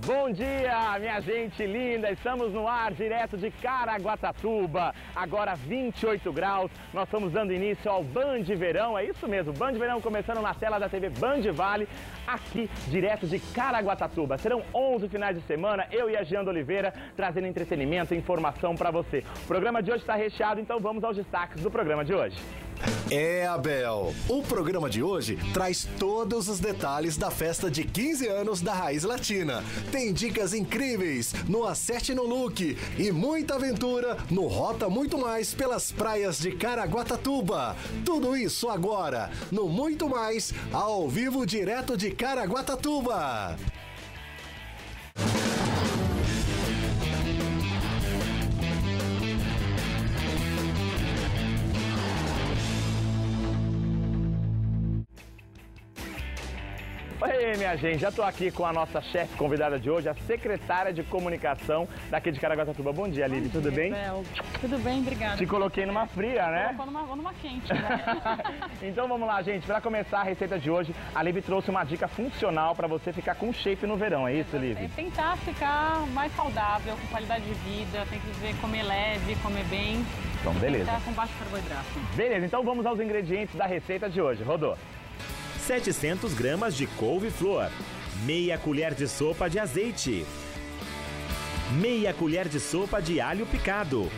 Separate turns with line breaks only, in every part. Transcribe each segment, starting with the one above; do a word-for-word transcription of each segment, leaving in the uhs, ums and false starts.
Bom dia, minha gente linda! Estamos no ar, direto de Caraguatatuba. Agora vinte e oito graus. Nós estamos dando início ao Band Verão. É isso mesmo, Band Verão começando na tela da T V Band Vale, aqui direto de Caraguatatuba. Serão onze finais de semana, eu e a Gianda Oliveira trazendo entretenimento e informação para você. O programa de hoje está recheado, então vamos aos destaques do programa de hoje.
É, Abel, o programa de hoje traz todos os detalhes da festa de quinze anos da Raiz Latina. Tem dicas incríveis no Acerte no Look e muita aventura no Rota Muito Mais pelas praias de Caraguatatuba. Tudo isso agora no Muito Mais, ao vivo direto de Caraguatatuba.
Oi, minha gente, já estou aqui com a nossa chefe convidada de hoje, a secretária de comunicação daqui de Caraguatatuba. Bom dia, Lili, tudo bem?
Bel. Tudo bem, obrigada.
Te coloquei numa fria, né?
Colocou numa, numa quente, né?
Então vamos lá, gente, para começar a receita de hoje, a Lili trouxe uma dica funcional para você ficar com shape no verão, é isso, Lili?
É tentar ficar mais saudável, com qualidade de vida, tem que ver comer leve, comer bem.
Então, beleza.
Tentar com baixo carboidrato.
Beleza, então vamos aos ingredientes da receita de hoje. Rodou.
setecentas gramas de couve-flor, meia colher de sopa de azeite, meia colher de sopa de alho picado,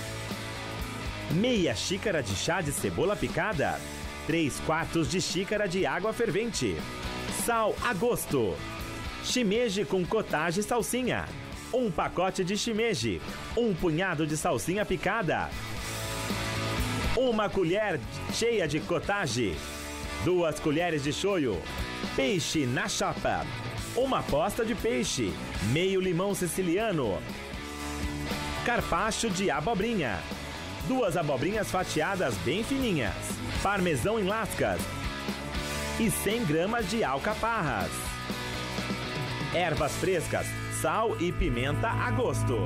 meia xícara de chá de cebola picada, três quartos de xícara de água fervente, sal a gosto, shimeji com cottage e salsinha, um pacote de shimeji, um punhado de salsinha picada, uma colher cheia de cottage, duas colheres de shoyu, peixe na chapa, uma posta de peixe, meio limão siciliano, carpaccio de abobrinha, duas abobrinhas fatiadas bem fininhas, parmesão em lascas e cem gramas de alcaparras, ervas frescas, sal e pimenta a gosto.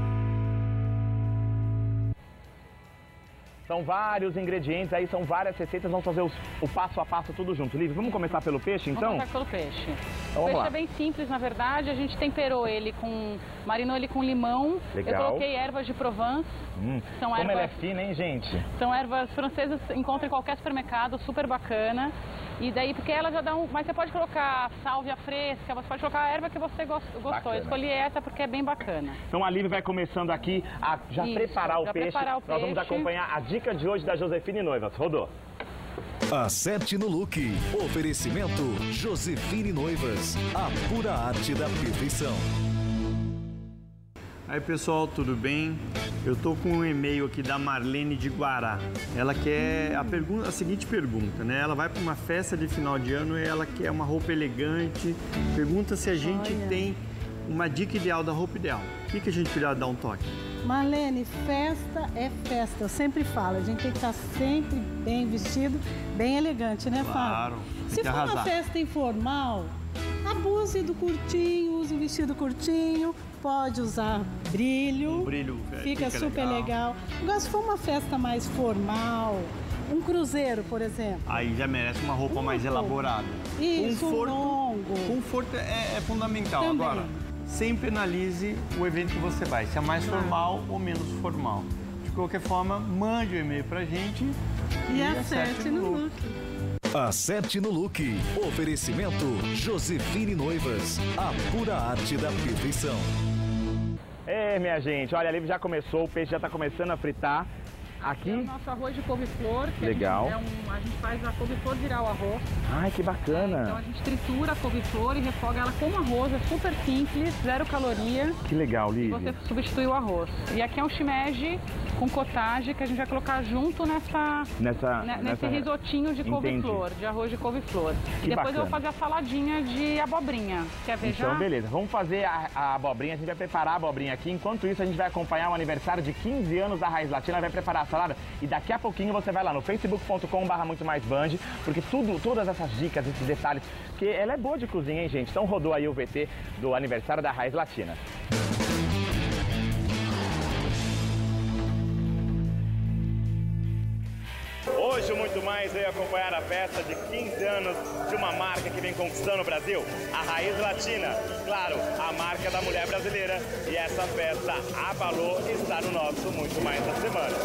São vários ingredientes, aí são várias receitas, vamos fazer os, o passo a passo tudo junto. Lívia, vamos começar pelo peixe, então?
Vamos começar pelo peixe.
Então,
o peixe
lá.
é bem simples, na verdade. A gente temperou ele com... marinou ele com limão.
Legal.
Eu coloquei ervas de Provence.
Hum,
são
como
ervas...
ela é fina, hein, gente?
São ervas francesas, encontra em qualquer supermercado, super bacana. E daí, porque ela já dá um... Mas você pode colocar sálvia fresca, você pode colocar a erva que você gostou.
Bacana.
Eu escolhi essa porque é bem bacana.
Então a Lívia vai começando aqui a já,
Isso,
preparar, o
já
peixe.
preparar o
Nós vamos
peixe.
acompanhar a dica de hoje da Josefine Noivas. Rodou.
Acerte no Look. Oferecimento Josefine Noivas. A pura arte da perfeição.
Aí pessoal, tudo bem? Eu tô com um e-mail aqui da Marlene de Guará. Ela quer a, pergunta, a seguinte pergunta, né? Ela vai para uma festa de final de ano e ela quer uma roupa elegante. Pergunta se a gente
Olha.
tem uma dica ideal da roupa ideal. O que, que a gente poderia dar um toque?
Marlene, festa é festa, eu sempre falo, a gente tem que estar sempre bem vestido, bem elegante, né, Fábio?
Claro, tem
Se
que
for
arrasar.
uma festa informal, abuse do curtinho, use um vestido curtinho, pode usar brilho,
Um brilho, é,
fica,
fica
super legal.
legal.
Agora, se for uma festa mais formal, um cruzeiro, por exemplo.
Aí já merece uma roupa
Uma
mais
roupa.
elaborada.
Isso,
Conforto,
longo.
Conforto é, é fundamental.
Também.
Agora, sempre analise o evento que você vai, se é mais
Claro.
formal ou menos formal. De qualquer forma, mande o e-mail pra gente
E acerte no look.
Acerte no Look. Oferecimento Josefine Noivas. A pura arte da perfeição.
É, minha gente, olha, a Lívia já começou, o peixe já está começando a fritar.
Aqui é o
Aqui.
nosso arroz de couve-flor. que
Legal.
A gente, é um, a gente faz a couve-flor virar o arroz.
Ai, que
Então
bacana.
a gente tritura a couve-flor e refoga ela com arroz, é super simples, zero caloria.
Que legal,
E
Lívia.
você substitui o arroz. E aqui é um shimeji com cottage que a gente vai colocar junto nessa,
Nessa,
né,
nessa...
nesse risotinho de
Entendi.
couve-flor, de arroz de couve-flor.
Que
E depois
bacana.
eu vou fazer a saladinha de abobrinha. Quer ver já?
Então, beleza. Vamos fazer a, a abobrinha, a gente vai preparar a abobrinha aqui. Enquanto isso, a gente vai acompanhar o aniversário de quinze anos da Raiz Latina, vai preparar a salada. E daqui a pouquinho você vai lá no facebook ponto com barra muito mais band, porque tudo, todas essas dicas, esses detalhes, porque ela é boa de cozinha, hein, gente? Então rodou aí o V T do aniversário da Raiz Latina. Hoje, muito mais, veio acompanhar a festa de quinze anos de uma marca que vem conquistando o Brasil, a Raiz Latina. Claro, a marca da mulher brasileira. E essa festa abalou e está no nosso Muito Mais da Semana.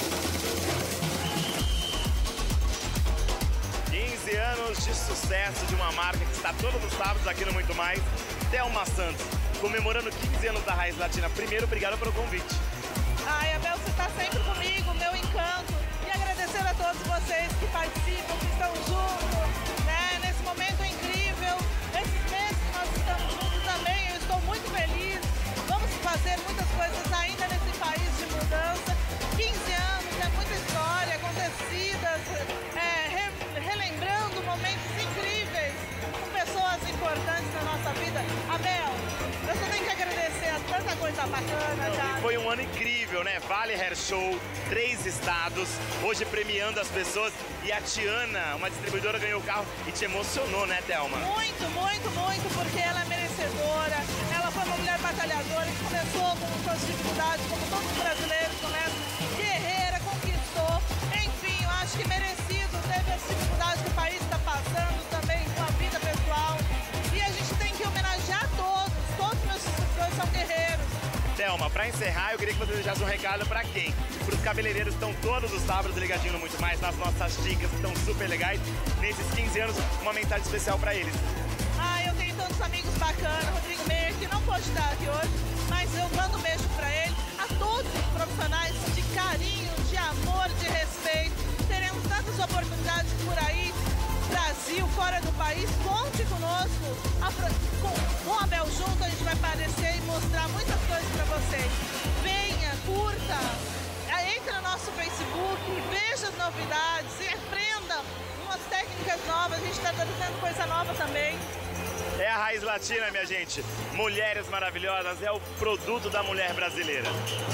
quinze anos de sucesso de uma marca que está todos os sábados aqui no Muito Mais. Thelma Santos, comemorando quinze anos da Raiz Latina. Primeiro, obrigado pelo convite.
Ai, Abel, você está sempre comigo, meu encanto. E agradecer a todos vocês que participam, que estão juntos, né? Nesse momento incrível, esses meses que nós estamos juntos também, eu estou muito feliz. Vamos fazer muitas coisas ainda nesse país de mudança. quinze anos, é muita história, acontecidas, é, re, relembrando momentos incríveis, com pessoas importantes na nossa vida. Abel, eu só tenho que agradecer a tanta coisa bacana, já.
Foi um ano incrível, né? Vale Hair Show, três estados, hoje premiando as pessoas. E a Tiana, uma distribuidora, ganhou o carro e te emocionou, né, Thelma?
Muito, muito, muito, porque ela é merecedora. Ela foi uma mulher batalhadora que começou com suas dificuldades, como todos os brasileiros começam. Guerreira, conquistou. Enfim, eu acho que merecido. Teve as dificuldades que o país está passando também com a vida pessoal. E a gente tem que homenagear todos. Todos os meus distribuidores são guerreiros.
Thelma, para encerrar, eu queria que você deixasse um recado para quem? Para os cabeleireiros que estão todos os sábados ligadinho no Muito Mais, nas nossas dicas que estão super legais. Nesses quinze anos, uma mensagem especial para eles.
Ah, eu tenho tantos amigos bacanas. Rodrigo Meyer, que não pode estar aqui hoje, mas eu mando um beijo para ele. A todos os profissionais de carinho, de amor, de respeito. Teremos tantas oportunidades por aí. Brasil, fora do país, conte conosco. A, com, com a Abel junto, a gente vai aparecer e mostrar muitas coisas para vocês. Venha, curta, entre no nosso Facebook, veja as novidades e aprenda umas técnicas novas. A gente está trazendo coisa nova também.
É a Raiz Latina, minha gente. Mulheres maravilhosas, é o produto da mulher brasileira.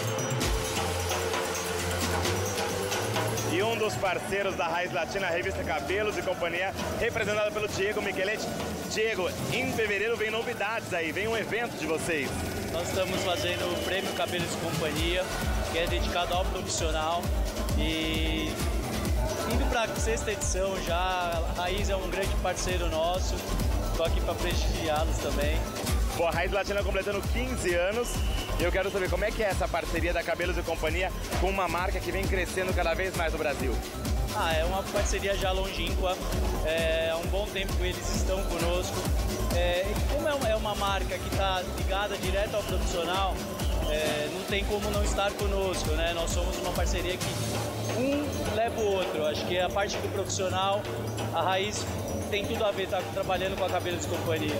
E um dos parceiros da Raiz Latina, a revista Cabelos e Companhia, representada pelo Diego Micheletti. Diego, em fevereiro vem novidades aí, vem um evento de vocês.
Nós estamos fazendo o Prêmio Cabelos e Companhia, que é dedicado ao profissional. E indo para a sexta edição já, a Raiz é um grande parceiro nosso. Estou aqui para prestigiá-los também.
Pô, a Raiz Latina completando quinze anos. E eu quero saber como é que é essa parceria da Cabelos e Companhia com uma marca que vem crescendo cada vez mais no Brasil.
Ah, é uma parceria já longínqua. É, há um bom tempo eles estão conosco. É, como é uma, é uma marca que está ligada direto ao profissional, é, não tem como não estar conosco, né? Nós somos uma parceria que um leva o outro. Acho que a parte do profissional, a Raiz tem tudo a ver, tá trabalhando com a Cabelos e Companhia.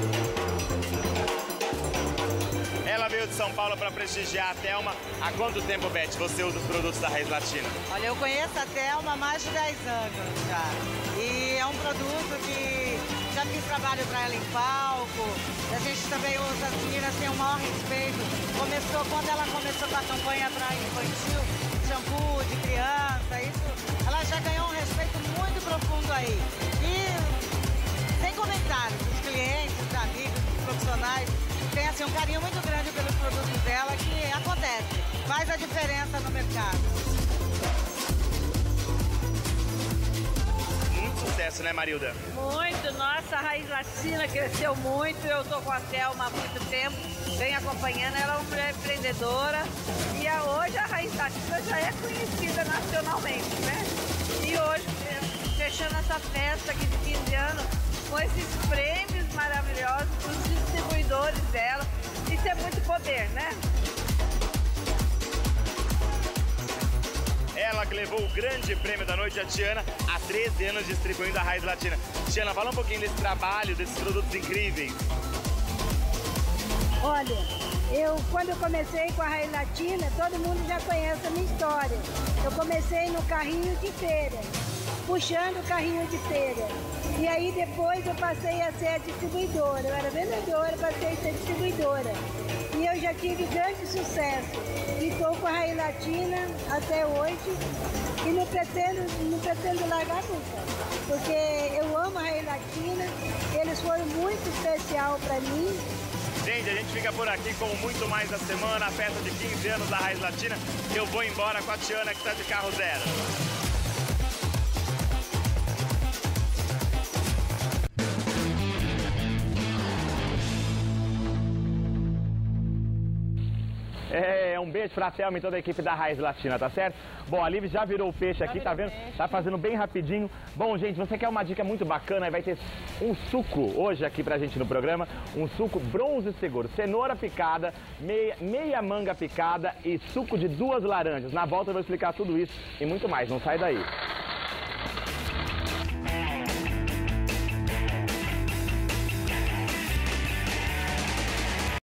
Ela veio de São Paulo para prestigiar a Thelma. Há quanto tempo, Beth, você usa os produtos da Raiz Latina?
Olha, eu conheço a Thelma há mais de dez anos já. E é um produto que já fiz trabalho para ela em palco. A gente também usa, as meninas têm o maior respeito. Começou, quando ela começou com a campanha para infantil, shampoo de criança, isso, ela já ganhou um respeito muito profundo aí. E sem comentários, os clientes, os amigos, os profissionais, tem assim, um carinho muito grande pelos produtos dela, que acontece, faz a diferença no mercado.
Muito sucesso, né, Marilda?
Muito, nossa, a Raiz Latina cresceu muito, eu tô com a Thelma há muito tempo, venho acompanhando, ela é uma mulher empreendedora e a, hoje a Raiz Latina já é conhecida nacionalmente, né? E hoje, fechando essa festa aqui de quinze anos, com esses prêmios maravilhosos dos distribuidores dela. Isso é muito poder, né?
Ela que levou o grande prêmio da noite, a Tiana, há treze anos distribuindo a Raiz Latina. Tiana, fala um pouquinho desse trabalho, desses produtos incríveis.
Olha, eu quando eu comecei com a Raiz Latina, todo mundo já conhece a minha história. Eu comecei no carrinho de feira, puxando o carrinho de feira. E aí depois eu passei a ser a distribuidora. Eu era vendedora, passei a ser distribuidora. E eu já tive grande sucesso. E estou com a Raiz Latina até hoje. E não pretendo, não pretendo largar nunca. Porque eu amo a Raiz Latina. Eles foram muito especial para mim.
Gente, a gente fica por aqui com muito mais da semana, a festa de quinze anos da Raiz Latina. Eu vou embora com a Tiana, que está de carro zero. É, um beijo pra Thelma e toda a equipe da Raiz Latina, tá certo? Bom, a Liv já virou o peixe aqui, tá vendo? Tá fazendo bem rapidinho. Bom, gente, você quer uma dica muito bacana? Vai ter um suco hoje aqui pra gente no programa. Um suco bronze seguro. Cenoura picada, meia, meia manga picada e suco de duas laranjas. Na volta eu vou explicar tudo isso e muito mais. Não sai daí.